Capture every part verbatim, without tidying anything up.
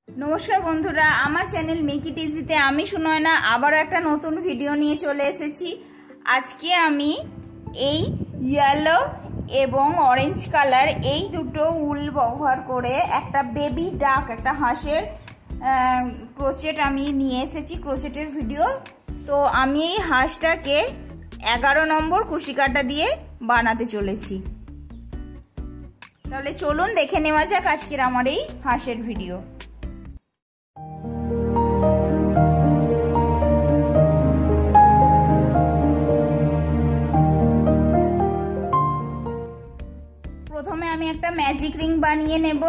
नमस्कार बंधुरा आमार चैनल मेक इट इजीते आमी सुनयना आबारो एकटा नतून भिडियो निये चले एसेछि। आजके आमी एई येलो एबं ऑरेंज कालार एई दुटो उल व्यवहार करे एकटा बेबी डाक एकटा हाঁসের क्रोचेट आमी निये एसेछि क्रोचेटेर भिडियो। तो आमी एई हाঁসটাকে एगारो नम्बर कुशि काटा दिये बानाते चलेछि। ताहले चलुन देखे नेওয়া যাক आजकेर आमार एई हाঁসের भिडियो। प्रथमे आमी एकटा मैजिक रिंग बानिये नेब।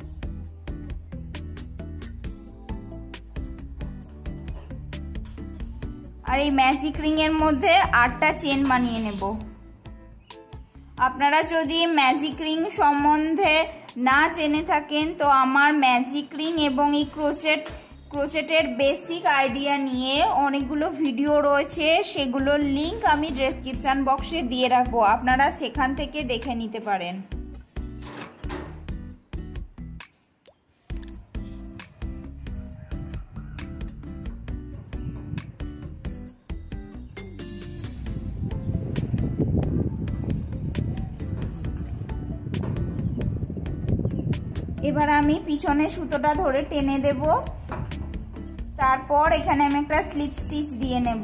और ये मैजिक रिंगेर मध्य आठटा चेन बानिये नेब। आपनारा जोदि मैजिक रिंग सम्बन्धे ना जेने थाकेन तो आमार मैजिक रिंग एबं ये क्रोचेट क्रोचेटेर बेसिक आइडिया निये अनेकगुलो भिडियो रयेछे, सेगुलोर लिंक आमी डेसक्रिपशन बक्से दिये राखबो, आपनारा सेखान थेके देखे निते पारेन। एबार आमी पिछने सुतोटा धरे टेने देब। तारपर एखाने आमी एकटा स्लिप स्टिच दिए नेब।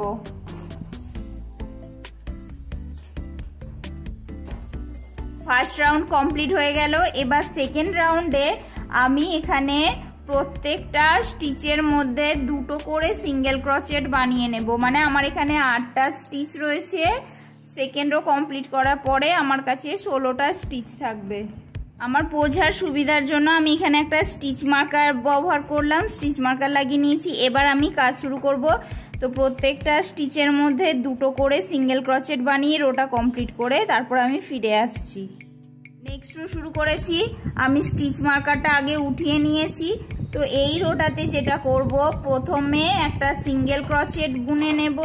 फार्स्ट राउंड कमप्लीट हो गेल। एबार सेकेंड राउंडे आमी एखाने प्रत्येकटा स्टिचेर मध्य दुटो करे सिंगल क्रोचेट बानिये नेब। माने आमार एखाने आठटा स्टिच रयेछे। सेकेंडो कमप्लीट करार परे आमार काछे षोलोटा स्टिच थाकबे। आमार बोझार सुविधार जोन्नो आमी एखाने एकटा स्टिच मार्कार व्यवहार करलाम, स्टिच मार्कार लागिये निয়েছি। एबार आमी काज शुरू करब। तो प्रत्येकटा स्टिचेर मध्य दुटो करे सिंगल क्रोचेट बानिये रोटा कमप्लीट करे तारपर आमी फिरे आसছি। नेक्स्ट रो शुरू करेছি। आमी स्टिच मार्कारटा आगे उठिয়ে নিয়েছি। तो এই রোটাতে যেটা করব প্রথমে একটা সিঙ্গেল ক্রোচেট বুনে নেব।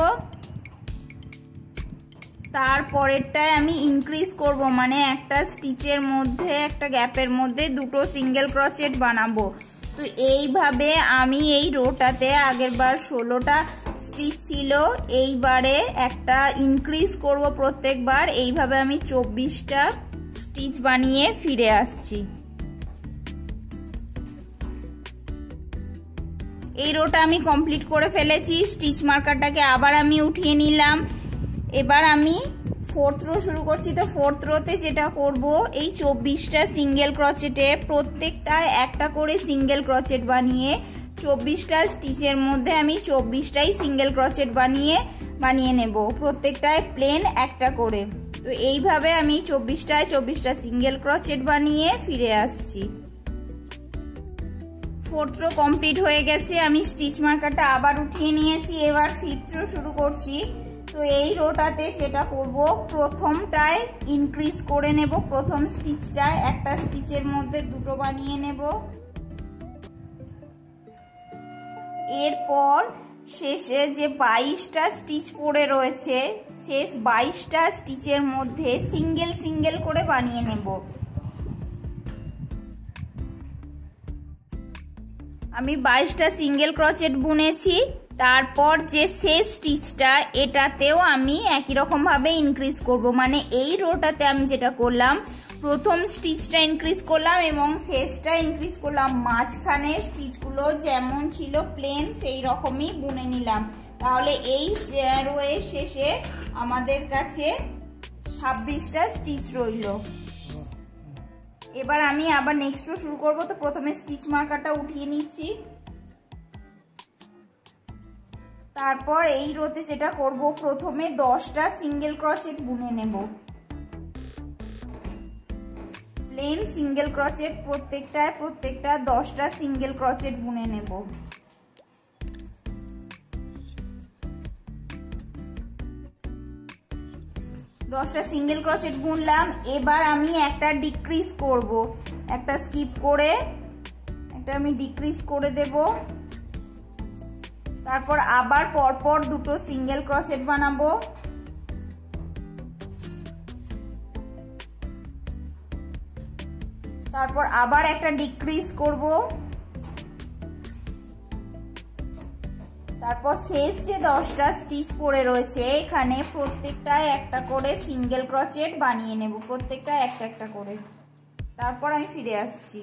তারপরেরটায় আমি ইনক্রিজ করব, মানে একটা স্টিচের মধ্যে একটা গ্যাপের মধ্যে দুটো সিঙ্গেল ক্রোচেট বানাবো। তো এইভাবে আমি এই রোটাতে আগেরবার ষোলোটা স্টিচ ছিল, এইবারে একটা ইনক্রিজ করব প্রত্যেকবার। এইভাবে আমি চব্বিশটা স্টিচ বানিয়ে ফিরে আসছি। এই রোটা আমি কমপ্লিট করে ফেলেছি। স্টিচ মার্কারটাকে আবার আমি উঠিয়ে নিলাম। এবার আমি ফোর্থ রো শুরু করছি। তো ফোর্থ রোতে যেটা করব এই চব্বিশটা সিঙ্গেল ক্রোচেটে প্রত্যেকটায় একটা করে সিঙ্গেল ক্রোচেট বানিয়ে চব্বিশটা স্টিচের মধ্যে আমি চব্বিশটাই সিঙ্গেল ক্রোচেট বানিয়ে বানিয়ে নেব, প্রত্যেকটায় প্লেন একটা করে। তো এইভাবে আমি চব্বিশটায় চব্বিশটা সিঙ্গেল ক্রোচেট বানিয়ে ফিরে আসছি। ফোর্থ রো কমপ্লিট হয়ে গেছে। আমি স্টিচ মার্কারটা আবার উঠিয়ে নিয়েছি। এবার ফিফথ রো শুরু করছি। তো এই রোটাতে যেটা করব প্রথমটায় ইনক্রিজ করে নেব, প্রথম স্টিচটায় একটা স্টিচের মধ্যে দুটো বানিয়ে নেব। এরপর শেষে যে বাইশটা স্টিচ পড়ে রয়েছে শেষ বাইশটা স্টিচের মধ্যে সিঙ্গেল সিঙ্গেল করে বানিয়ে নেব। আমি বাইশটা সিঙ্গেল ক্রোচেট বুনেছি। তারপর যে শেষ স্টিচটা এটাতেও আমি একই রকম ভাবে ইনক্রিজ করব, মানে এই রোটাতে আমি যেটা করলাম প্রথম স্টিচটা ইনক্রিজ করলাম এবং শেষটা ইনক্রিজ করলাম। মাঝখানে স্টিচগুলো যেমন ছিল প্লেন সেই রকমই বুনে নিলাম। তাহলে এই রোয়ের শেষে আমাদের কাছে ছাব্বিশটা স্টিচ রইল। এবার আমি আবার নেক্সট রো শুরু করব। তো প্রথমে স্টিচ মার্কারটা উঠিয়ে নিচ্ছি। তারপর এই রোতে যেটা করব প্রথমে দশটা সিঙ্গেল ক্রোচেট বুনে নেব, প্লেন সিঙ্গেল ক্রোচেট প্রত্যেকটায় প্রত্যেকটা দশটা সিঙ্গেল ক্রোচেট বুনে নেব। দশটা সিঙ্গেল ক্রোচেট বুনলাম। এবার আমি একটা ডিক্রিজ করব, একটা স্কিপ করে একটা আমি ডিক্রিজ করে দেব। তারপর আবার পরপর দুটো সিঙ্গেল ক্রোচেট বানাবো। তারপর আবার একটা ডিক্রিজ করব, তারপর শেষ যে দশটা স্টিচ পড়ে রয়েছে এখানে প্রত্যেকটায় একটা করে সিঙ্গেল ক্রোচেট বানিয়ে নেব, প্রত্যেকটা একটা একটা করে। তারপর আমি ফিরে আসছি।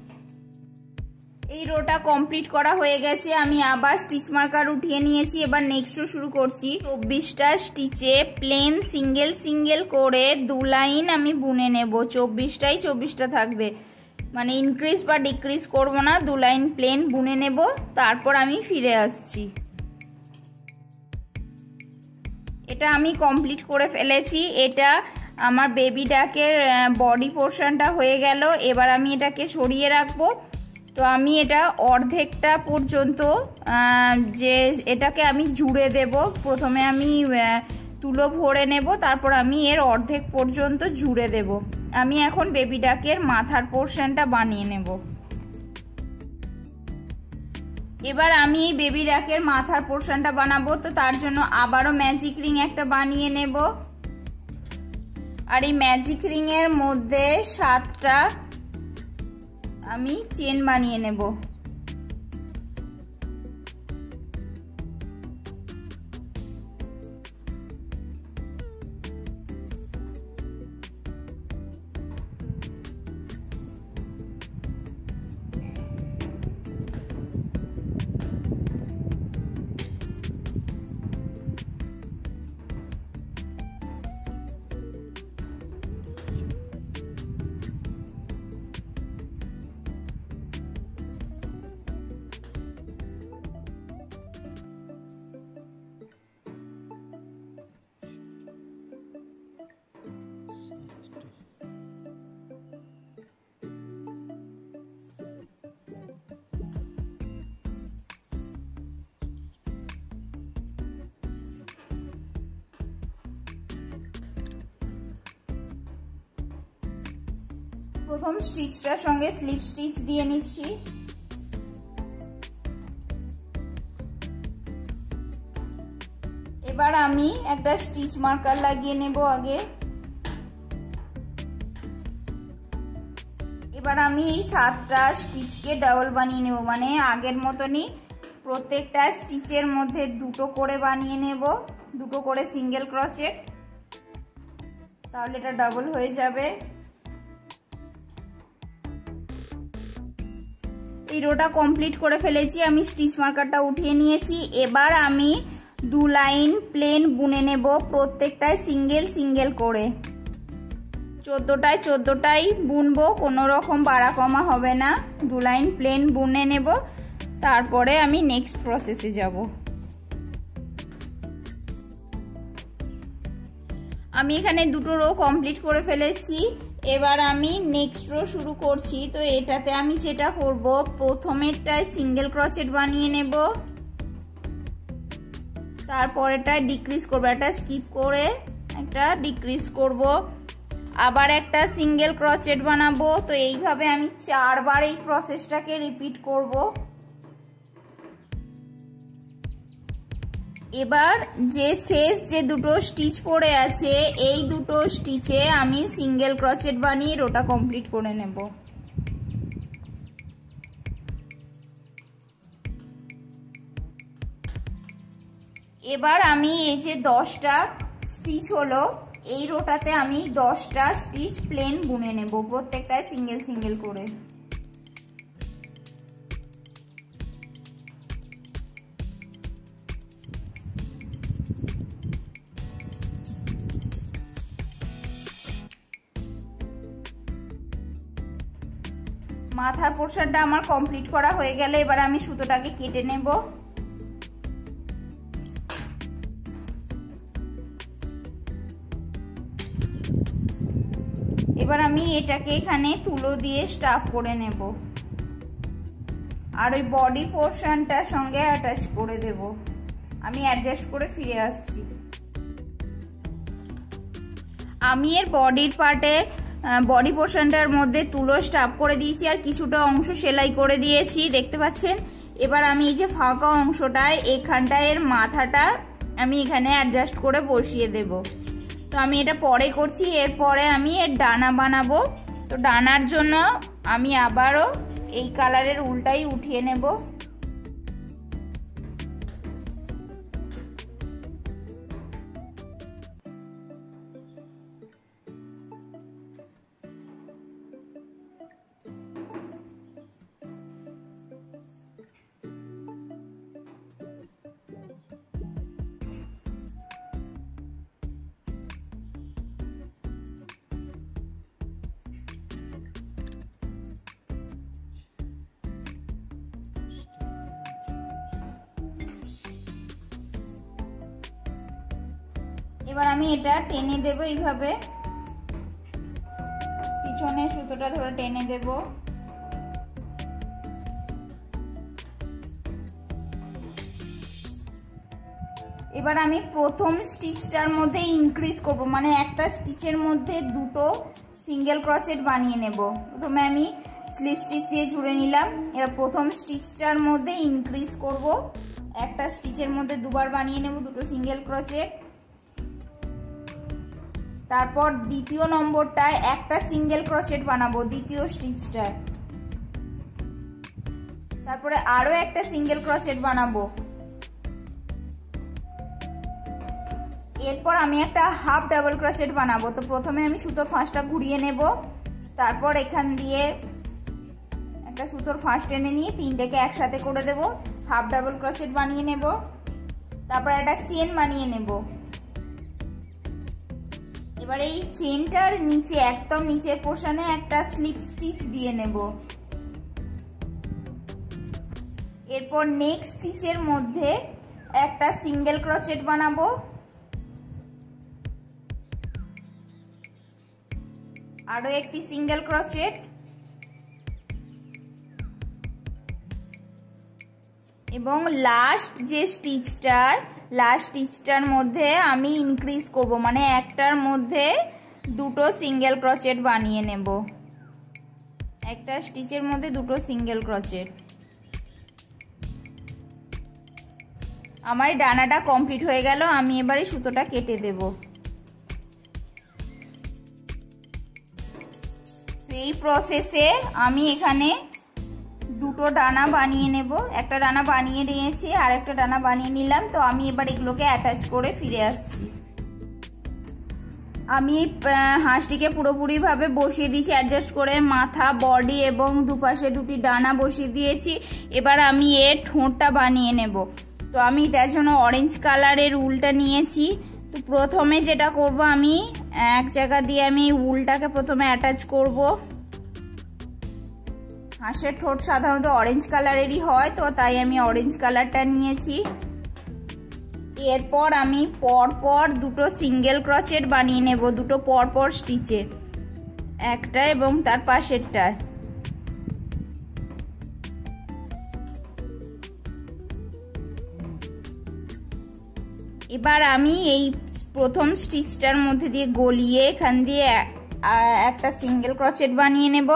এই রোটা কমপ্লিট করা হয়ে গেছে, আমি আবার স্টিচ মার্কার উঠিয়ে নিয়েছি। এবার নেক্সট রো শুরু করছি। চব্বিশটা স্টিচে প্লেন সিঙ্গেল সিঙ্গেল করে দু লাইন আমি বুনে নেব। চব্বিশটাই চব্বিশটা থাকবে, মানে ইনক্রিজ বা ডিক্রিজ করব না, দু লাইন প্লেন বুনে নেব। তারপর আমি ফিরে আসছি। এটা আমি কমপ্লিট করে ফেলেছি। এটা আমার বেবি ডাকের বডি পোর্শনটা হয়ে গেল। এবার আমি এটাকে সরিয়ে রাখবো। তো আমি এটা অর্ধেকটা পর্যন্ত যে এটাকে আমি জুড়ে দেব। প্রথমে আমি তুলো ভরে নেব, তারপর আমি এর অর্ধেক পর্যন্ত জুড়ে দেব। আমি এখন বেবি ডাকের মাথার পোর্শনটা বানিয়ে নেব। এবার আমি বেবি ডাকের মাথার পোর্শনটা বানাবো। তো তার জন্য আবারও ম্যাজিক রিং একটা বানিয়ে নেব। আর এই ম্যাজিক রিং এর মধ্যে সাতটা আমি চেন বানিয়ে নেব। প্রথম স্টিচটার সঙ্গে স্লিপ স্টিচ দিয়ে নিচ্ছি। এবার আমি একটা স্টিচ মার্কার লাগিয়ে নেব আগে। এবার আমি এই সাতটা স্টিচকে ডাবল বানিয়ে নেব, মানে আগের মতনই প্রত্যেকটা স্টিচের মধ্যে দুটো করে বানিয়ে নেব, দুটো করে সিঙ্গেল ক্রোচেট, তাহলে এটা ডাবল হয়ে যাবে। এই রোটা কমপ্লিট করে ফেলেছি, আমি স্টিচ মার্কারটা উঠিয়ে নিয়েছি। এবার আমি দু লাইন প্লেন বুনে নেব, প্রত্যেকটায় সিঙ্গেল সিঙ্গেল করে। চোদ্দোটায় চোদ্দোটাই বুনবো, কোনো রকম বাড়া কমা হবে না। দু লাইন প্লেন বুনে নেব, তারপরে আমি নেক্সট প্রসেসে যাব। আমি এখানে দুটো রো কমপ্লিট করে ফেলেছি। এবার আমি নেক্সট রো শুরু করছি। তো এটাতে আমি যেটা করব, প্রথমেরটায় সিঙ্গেল ক্রোচেট বানিয়ে নেব, তারপরেরটায় ডিক্রিজ করব, একটা স্কিপ করে একটা ডিক্রিজ করব, আবার একটা সিঙ্গেল ক্রোচেট বানাবো। তো এইভাবে আমি চারবার এই প্রসেসটাকে রিপিট করব। এবার যে শেষ যে দুটো স্টিচ পড়ে আছে, এই দুটো স্টিচে আমি সিঙ্গেল ক্রোচেট বানিয়ে রোটা কমপ্লিট করে নেব। এবার আমি এই যে দশটা স্টিচ হলো, এই রোটাতে আমি দশটা স্টিচ প্লেন বুনে নেব, প্রত্যেকটায় সিঙ্গেল সিঙ্গেল করে। মাথার পোর্শনটা আমার কমপ্লিট করা হয়ে গেল। এবার আমি সুতোটাকে কেটে নেব। এবার আমি এটাকে এখানে তুলো দিয়ে স্টাফ করে নেব, আর ওই বডি পোর্শনটার সঙ্গে অ্যাটাচ করে দেব। আমি অ্যাডজাস্ট করে ফিরে আসছি। আমি এর বডির পার্টে বডি পোর্শনটার মধ্যে তুলো স্টাফ করে দিয়েছি, আর কিছুটা অংশ সেলাই করে দিয়েছি, দেখতে পাচ্ছেন। এবার আমি এই যে ফাঁকা অংশটায় এখানটায় এর মাথাটা আমি এখানে অ্যাডজাস্ট করে বসিয়ে দেব। তো আমি এটা পরে করছি, এরপরে আমি এর ডানা বানাবো। তো ডানার জন্য আমি আবারও এই কালারের উল্টাই উঠিয়ে নেব। এবার আমি এটা টেনে দেব, এইভাবে পিছনের সুতোটা ধরে টেনে দেব। এবার আমি প্রথম স্টিচটার মধ্যে ইনক্রিজ করব, মানে একটা স্টিচের মধ্যে দুটো সিঙ্গেল ক্রোচেট বানিয়ে নেব। প্রথমে আমি স্লিপ স্টিচ দিয়ে জুড়ে নিলাম, এবার প্রথম স্টিচটার মধ্যে ইনক্রিজ করব, একটা স্টিচের মধ্যে দুবার বানিয়ে নেব দুটো সিঙ্গেল ক্রোচেট। তারপর দ্বিতীয় নম্বরটায় একটা সিঙ্গেল ক্রোচেট বানাবো দ্বিতীয় স্টিচটায়, তারপরে আরো একটা সিঙ্গেল ক্রোচেট বানাবো। এরপর আমি একটা হাফ ডাবল ক্রোচেট বানাবো। তো প্রথমে আমি সুতোর ফাঁসটা ঘুরিয়ে নেব, তারপর এখান দিয়ে একটা সুতোর ফাঁস টেনে নিয়ে তিনটেকে একসাথে করে দেব, হাফ ডাবল ক্রোচেট বানিয়ে নেব। তারপর একটা চেন বানিয়ে নেব। এবার এই চেনটার নিচে একদম নিচের পোর্শনে একটা স্লিপ স্টিচ দিয়ে নেব। এরপর নেক্সট স্টিচের মধ্যে একটা সিঙ্গেল ক্রোচেট বানাবো, আরো একটি সিঙ্গেল ক্রোচেট, এবং লাস্ট যে স্টিচটা লাস্ট স্টিচটার মধ্যে আমি ইনক্রিজ করব, মানে একটার মধ্যে দুটো সিঙ্গেল ক্রোচেট বানিয়ে নেব, একটা স্টিচের মধ্যে দুটো সিঙ্গেল ক্রোচেট। আমার ডানাটা কমপ্লিট হয়ে গেল, আমি এবারে সুতোটা কেটে দেব। এই প্রসেসে আমি এখানে দুটো ডানা বানিয়ে নেব, একটা ডানা বানিয়ে নিয়েছি আর একটা ডানা বানিয়ে নিলাম। তো আমি এবার এগুলোকে অ্যাটাচ করে ফিরে আসছি। আমি হাঁসটিকে পুরোপুরিভাবে বসিয়ে দিয়েছি অ্যাডজাস্ট করে, মাথা, বডি এবং দুপাশে দুটি ডানা বসিয়ে দিয়েছি। এবার আমি এর ঠোঁটটা বানিয়ে নেব। তো আমি তার জন্য অরেঞ্জ কালারের উলটা নিয়েছি। তো প্রথমে যেটা করব, আমি এক জায়গা দিয়ে আমি উলটাকে প্রথমে অ্যাটাচ করব। হাঁসের ঠোঁট সাধারণত অরেঞ্জ কালারেরই হয়, তো তাই আমি অরেঞ্জ কালারটা নিয়েছি। এরপর আমি পরপর দুটো সিঙ্গেল ক্রোচেট বানিয়ে নেব, দুটো পরপর স্টিচে, একটা এবং তার পাশেরটা। এবার আমি এই প্রথম স্টিচটার মধ্যে দিয়ে গলিয়ে এখান দিয়ে একটা সিঙ্গেল ক্রোচেট বানিয়ে নেব।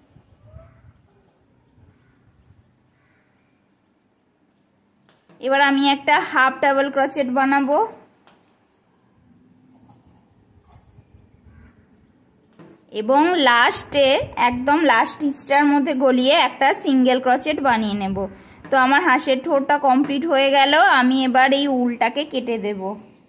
এবার আমি একটা হাফ ডাবল ক্রোচেট বানাবো, এবং লাস্টে একদম লাস্ট স্টিচটার মধ্যে গলিয়ে একটা সিঙ্গেল ক্রোচেট বানিয়ে নেব। তো আমার হাঁসের ঠোঁটটা কমপ্লিট হয়ে গেল, আমি এবার এই উলটাকে কেটে দেব।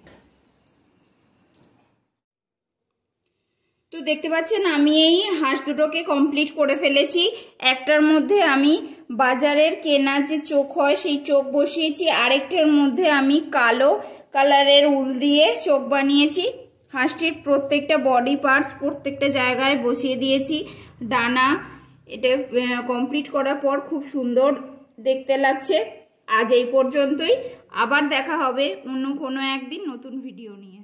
তো দেখতে পাচ্ছেন আমি এই হাঁস দুটোকে কমপ্লিট করে ফেলেছি। একটার মধ্যে আমি বাজারের কেনা যে চোখ হয় সেই চোখ বসিয়েছি, আরেকটার মধ্যে আমি কালো কালারের উল দিয়ে চোখ বানিয়েছি। হাঁসটির প্রত্যেকটা বডি পার্টস প্রত্যেকটা জায়গায় বসিয়ে দিয়েছি। ডানা এটা কমপ্লিট করার পর খুব সুন্দর দেখতে লাগছে। আজ এই পর্যন্তই, আবার দেখা হবে অন্য কোনো একদিন নতুন ভিডিও নিয়ে।